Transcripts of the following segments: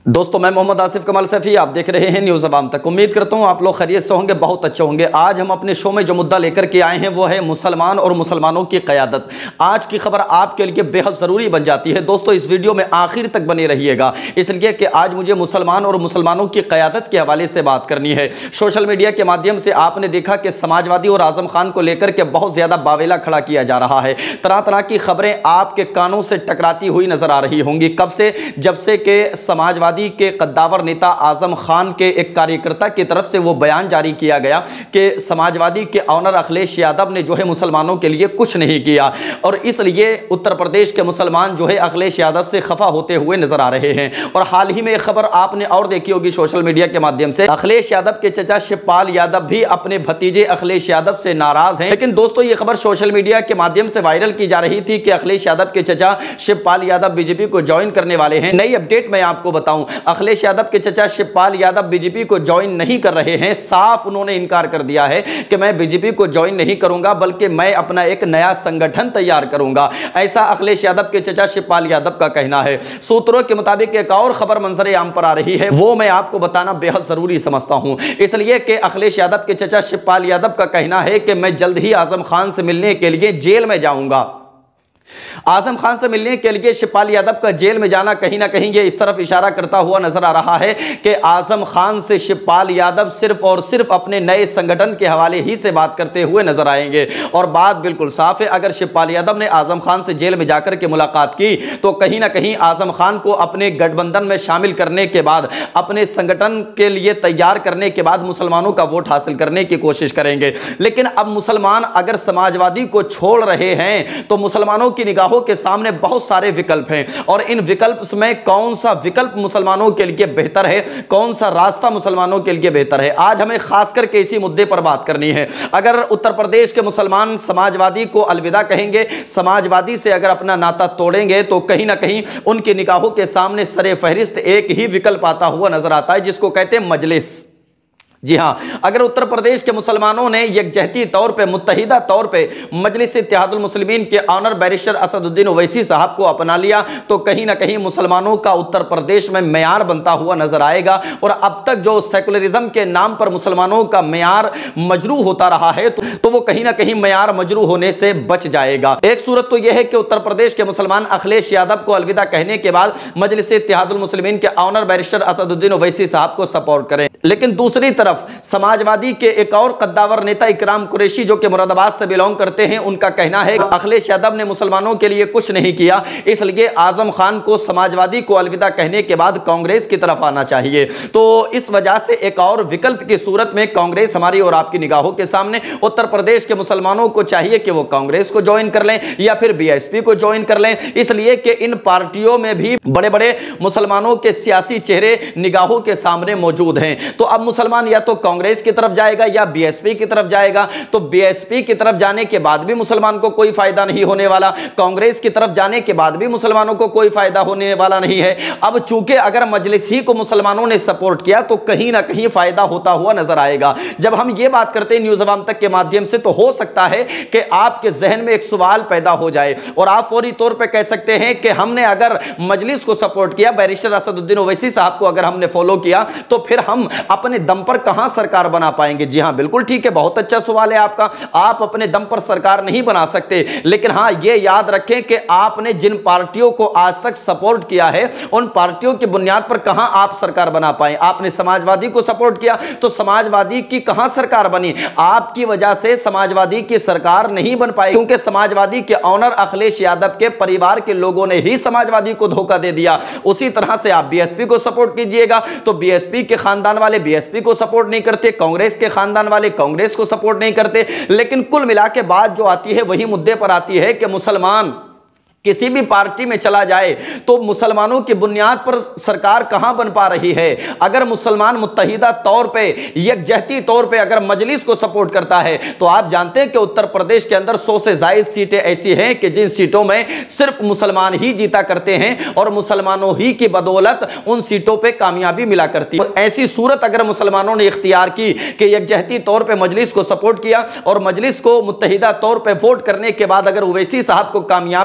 दोस्तों मैं मोहम्मद आसिफ कमाल सैफी, आप देख रहे हैं न्यूज़ अवाम तक। उम्मीद करता हूं आप लोग खैरियत से होंगे, बहुत अच्छे होंगे। आज हम अपने शो में जो मुद्दा लेकर के आए हैं वो है मुसलमान और मुसलमानों की क़यादत। आज की खबर आपके लिए बेहद ज़रूरी बन जाती है। दोस्तों इस वीडियो में आखिर तक बने रहिएगा, इसलिए कि आज मुझे मुसलमान और मुसलमानों की क़यादत के हवाले से बात करनी है। सोशल मीडिया के माध्यम से आपने देखा कि समाजवादी और आज़म खान को लेकर के बहुत ज़्यादा बावेला खड़ा किया जा रहा है। तरह तरह की खबरें आपके कानों से टकराती हुई नजर आ रही होंगी। कब से? जब से कि समाजवादी के कद्दावर नेता आजम खान के एक कार्यकर्ता की तरफ से वो बयान जारी किया गया कि समाजवादी के ऑनर अखिलेश यादव ने जो है मुसलमानों के लिए कुछ नहीं किया, और इसलिए उत्तर प्रदेश के मुसलमान जो है अखिलेश यादव से खफा होते हुए नजर आ रहे हैं। और हाल ही में एक खबर आपने और देखी होगी सोशल मीडिया के माध्यम से, अखिलेश यादव के चचा शिवपाल यादव भी अपने भतीजे अखिलेश यादव से नाराज हैं। लेकिन दोस्तों ये खबर सोशल मीडिया के माध्यम से वायरल की जा रही थी कि अखिलेश यादव के चचा शिवपाल यादव बीजेपी को ज्वाइन करने वाले हैं। नई अपडेट मैं आपको बताऊं, अखिलेश यादव के चचा शिवपाल यादव बीजेपी को ज्वाइन नहीं कर रहे हैं। साफ उन्होंने इनकार कर दिया है कि मैं बीजेपी को ज्वाइन नहीं करूंगा, बल्कि मैं अपना एक नया संगठन तैयार करूंगा। ऐसा अखिलेश यादव के चचा शिवपाल यादव का कहना है। सूत्रों के मुताबिक एक और खबर मंजरे आम पर आ रही है, वो मैं आपको बताना बेहद जरूरी समझता हूं, इसलिए कि अखिलेश यादव के चचा शिवपाल यादव का कहना है कि मैं जल्द ही आजम खान से मिलने के लिए जेल में जाऊंगा। आजम खान से मिलने के लिए शिवपाल यादव का जेल में जाना कहीं ना कहीं ये इस तरफ इशारा करता हुआ नजर आ रहा है कि आजम खान से शिवपाल यादव सिर्फ और सिर्फ अपने नए संगठन के हवाले ही से बात करते हुए नजर आएंगे। और बात बिल्कुल साफ है, अगर शिवपाल यादव ने आजम खान से जेल में जाकर के मुलाकात की तो कहीं ना कहीं आजम खान को अपने गठबंधन में शामिल करने के बाद, अपने संगठन के लिए तैयार करने के बाद मुसलमानों का वोट हासिल करने की कोशिश करेंगे। लेकिन अब मुसलमान अगर समाजवादी को छोड़ रहे हैं तो मुसलमानों की निगाहों के सामने बहुत सारे विकल्प हैं, और इन विकल्प में कौन सा विकल्प मुसलमानों के लिए बेहतर है, कौन सा रास्ता मुसलमानों के लिए बेहतर है, आज हमें खास करके इसी मुद्दे पर बात करनी है। अगर उत्तर प्रदेश के मुसलमान समाजवादी को अलविदा कहेंगे, समाजवादी से अगर अपना नाता तोड़ेंगे, तो कहीं ना कहीं उनकी निगाहों के सामने सरे फहरिस्त एक ही विकल्प आता हुआ नजर आता है, जिसको कहते हैं मजलिस। जी हां, अगर उत्तर प्रदेश के मुसलमानों ने यकजहती तौर पे, मुत्तहिदा तौर पे मजलिस इत्तेहादुल मुस्लिमीन के ऑनर बैरिस्टर असदुद्दीन ओवैसी साहब को अपना लिया तो कहीं ना कहीं मुसलमानों का उत्तर प्रदेश में मेयार बनता हुआ नजर आएगा। और अब तक जो सेकुलरिज्म के नाम पर मुसलमानों का मेयार मजरू होता रहा है तो वो कहीं ना कहीं मेयार मजरू होने से बच जाएगा। एक सूरत तो यह है कि उत्तर प्रदेश के मुसलमान अखिलेश यादव को अलविदा कहने के बाद मजलिस इत्तेहादुल मुस्लिमीन के ऑनर बैरिस्टर असदुद्दीन ओवैसी साहब को सपोर्ट करें। लेकिन दूसरी तरफ समाजवादी के एक और कद्दावर नेता इकराम कुरैशी जो कि मुरादाबाद से बिलोंग करते हैं, उनका कहना है कि अखिलेश यादव ने मुसलमानों के लिए कुछ नहीं किया, इसलिए आजम खान को समाजवादी को अलविदा कहने के बाद कांग्रेस की तरफ आना चाहिए। तो इस वजह से एक और विकल्प की सूरत में कांग्रेस हमारी और आपकी निगाहों के सामने, उत्तर प्रदेश के मुसलमानों को चाहिए कि वो कांग्रेस को ज्वाइन कर लें या फिर बीएसपी को ज्वाइन कर लें, इसलिए कि इन पार्टियों में भी बड़े बड़े मुसलमानों के सियासी चेहरे निगाहों के सामने मौजूद हैं। तो अब मुसलमान या तो कांग्रेस की तरफ जाएगा या बीएसपी की तरफ जाएगा। तो बीएसपी की तरफ जाने के बाद भी मुसलमान को कोई फायदा नहीं होने वाला, कांग्रेस की तरफ जाने के बाद भी मुसलमानों को कोई फायदा होने वाला नहीं है। अब चूंकि अगर मजलिस ही को मुसलमानों ने सपोर्ट किया तो कहीं ना कहीं फायदा होता हुआ नजर आएगा। जब हम ये बात करते हैं न्यूज़ अवाम तक के माध्यम से, तो हो सकता है कि आपके जहन में एक सवाल पैदा हो जाए और आप फौरी तौर पर कह सकते हैं कि हमने अगर मजलिस को सपोर्ट किया, बैरिस्टर असदुद्दीन ओवैसी साहब को अगर हमने फॉलो किया, तो फिर हम अपने दम पर कहां सरकार बना पाएंगे। जी हां, बिल्कुल ठीक है, बहुत अच्छा सवाल है आपका। आप अपने दम पर सरकार नहीं बना सकते, लेकिन हां ये याद रखें कि आपने जिन पार्टियों को आज तक सपोर्ट किया है, उन पार्टियों की बुनियाद पर कहां आप सरकार बना पाए। आपने समाजवादी को सपोर्ट किया तो समाजवादी की कहां सरकार बनी, आपकी वजह से समाजवादी की सरकार नहीं बन पाई, क्योंकि समाजवादी के ऑनर अखिलेश यादव के परिवार के लोगों ने ही समाजवादी को धोखा दे दिया। उसी तरह से आप बीएसपी को सपोर्ट कीजिएगा तो बीएसपी के खानदान वाले बीएसपी को सपोर्ट नहीं करते, कांग्रेस के खानदान वाले कांग्रेस को सपोर्ट नहीं करते। लेकिन कुल मिला के बात जो आती है वही मुद्दे पर आती है कि मुसलमान किसी भी पार्टी में चला जाए तो मुसलमानों की बुनियाद पर सरकार कहां बन पा रही है। अगर मुसलमान मुत्तहिदा तौर पे, यकजहती तौर पे अगर मजलिस को सपोर्ट करता है तो आप जानते हैं कि उत्तर प्रदेश के अंदर 100 से ज्यादा सीटें ऐसी हैं कि जिन सीटों में सिर्फ मुसलमान ही जीता करते हैं और मुसलमानों ही की बदौलत उन सीटों पे कामयाबी मिला करती है। ऐसी सूरत अगर मुसलमानों ने इख्तियार की कि यकजहती तौर पर मजलिस को सपोर्ट किया और मजलिस को मुत्तहिदा तौर पर वोट करने के बाद अगर ओवैसी साहब को कामयाब किया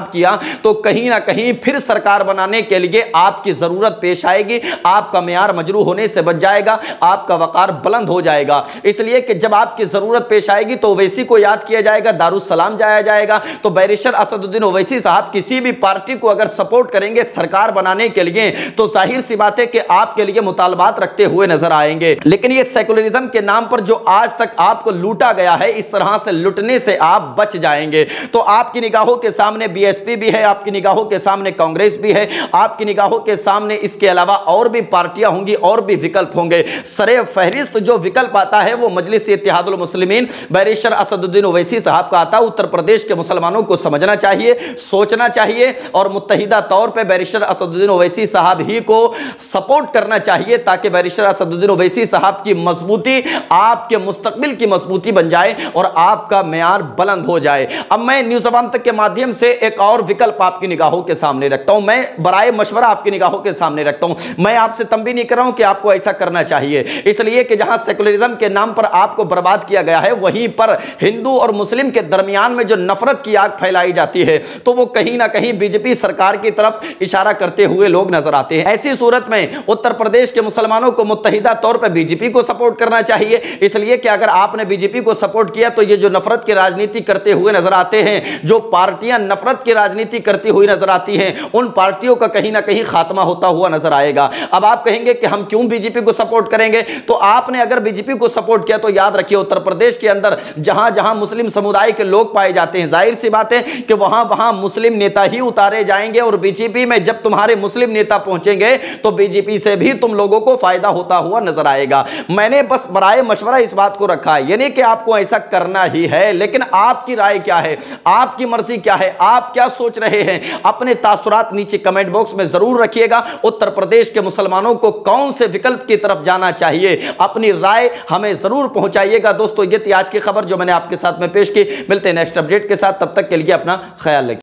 तो कहीं ना कहीं फिर सरकार बनाने के लिए आपकी जरूरत पेश आएगी, आपका मेयार मजरू होने से बच जाएगा, आपका वकार बुलंद हो जाएगा। इसलिए कि जब आपकी जरूरत पेश आएगी तो ओवैसी को याद किया जाएगा, दारुस्सलाम जाया जाएगा। तो बैरिस्टर असदुद्दीन ओवैसी साहब किसी भी पार्टी को अगर सपोर्ट करेंगे सरकार बनाने के लिए तो जाहिर सी बात है कि आपके लिए मुतालबात रखते हुए नजर आएंगे। लेकिन ये सेकुलरिज्म के नाम पर जो आज तक आपको लूटा गया है, इस तरह से लुटने से आप बच जाएंगे। तो आपकी निगाहों के सामने बीएसपी भी है, आपकी निगाहों के सामने कांग्रेस भी है, आपकी निगाहों के सामने इसके अलावा और भी पार्टियां होंगी और भी विकल्प होंगे। सरे फहरिस्त जो विकल्प आता है वो मजलिस इत्तेहादुल मुस्लिमीन बैरिस्टर असदुद्दीन ओवैसी साहब का आता है। उत्तर प्रदेश के मुसलमानों को समझना चाहिए, सोचना चाहिए और मुत्तहिदा तौर पर बैरिस्टर असदुद्दीन ओवैसी साहब ही को सपोर्ट करना चाहिए ताकि बैरिस्टर असदुद्दीन ओवैसी साहब की मजबूती आपके मुस्तकबिल की मजबूती बन जाए और आपका मेयार बुलंद हो जाए। अब मैं न्यूज़ अवाम तक के माध्यम से एक और विकल्प आपकी निगाहों के सामने रखता हूं, मैं बराए मशवरा आपकी निगाहों के सामने रखता हूं। मैं आपसे तंबीह नहीं कर रहा हूं कि आपको ऐसा करना चाहिए, इसलिए कि जहां सेकुलरिज्म के नाम पर आपको बर्बाद किया गया है वहीं पर हिंदू और मुस्लिम के दरमियान में जो नफरत की आग फैलाई जाती है तो वो कहीं ना कहीं बीजेपी सरकार की तरफ इशारा करते हुए लोग नजर आते हैं। ऐसी सूरत में उत्तर प्रदेश के मुसलमानों को मुत्तहिदा तौर पर बीजेपी को सपोर्ट करना चाहिए, इसलिए कि अगर आपने बीजेपी को सपोर्ट किया तो ये जो नफरत की राजनीति करते हुए नजर आते हैं, जो पार्टियां नफरत की राजनीति करती हुई नजर आती हैं, उन पार्टियों का कहीं ना कहीं खात्मा होता हुआ नजर आएगा। अब आप कहेंगे कि हम क्यों बीजेपी को सपोर्ट करेंगे, तो आपने अगर बीजेपी को सपोर्ट किया तो याद रखिए उत्तर प्रदेश के अंदर जहां जहां मुस्लिम समुदाय के लोग पाए जाते हैं, जाहिर सी बात है कि वहां वहां मुस्लिम नेता ही उतारे जाएंगे और बीजेपी में जब तुम्हारे मुस्लिम नेता पहुंचेंगे तो बीजेपी से भी तुम लोगों को फायदा होता हुआ नजर आएगा। मैंने बस बराए मशवरा इस बात को रखा है, यानी कि आपको ऐसा करना ही है, लेकिन आपकी राय क्या है, आपकी मर्जी क्या है, आप क्या सोच रहे हैं, अपने तासुरात नीचे कमेंट बॉक्स में जरूर रखिएगा। उत्तर प्रदेश के मुसलमानों को कौन से विकल्प की तरफ जाना चाहिए, अपनी राय हमें जरूर पहुंचाइएगा। दोस्तों ये थी आज की खबर जो मैंने आपके साथ में पेश की। मिलते हैं नेक्स्ट अपडेट के साथ, तब तक के लिए अपना ख्याल रखिए।